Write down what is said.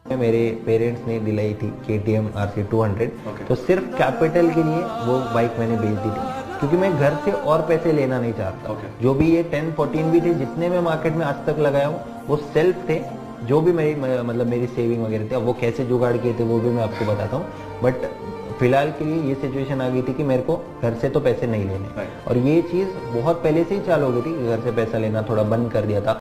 मेरे पेरेंट्स ने दिलाई थी KTM RC 200। तो सिर्फ कैपिटल के लिए वो बाइक मैंने बेच दी थी, क्योंकि मैं घर से और पैसे लेना नहीं चाहता। जो भी ये 10-14 भी थे जितने मैं मार्केट में आज तक लगाया हूँ वो सेल्फ थे। जो भी मेरी मतलब मेरी सेविंग वगैरह थी, अब वो कैसे जुगाड़ किए थे वो भी मैं आपको बताता हूँ। बट फिलहाल के लिए ये सिचुएशन आ गई थी कि मेरे को घर से तो पैसे नहीं लेने, और ये चीज़ बहुत पहले से ही चालू हो गई थी। घर से पैसा लेना थोड़ा बंद कर दिया था।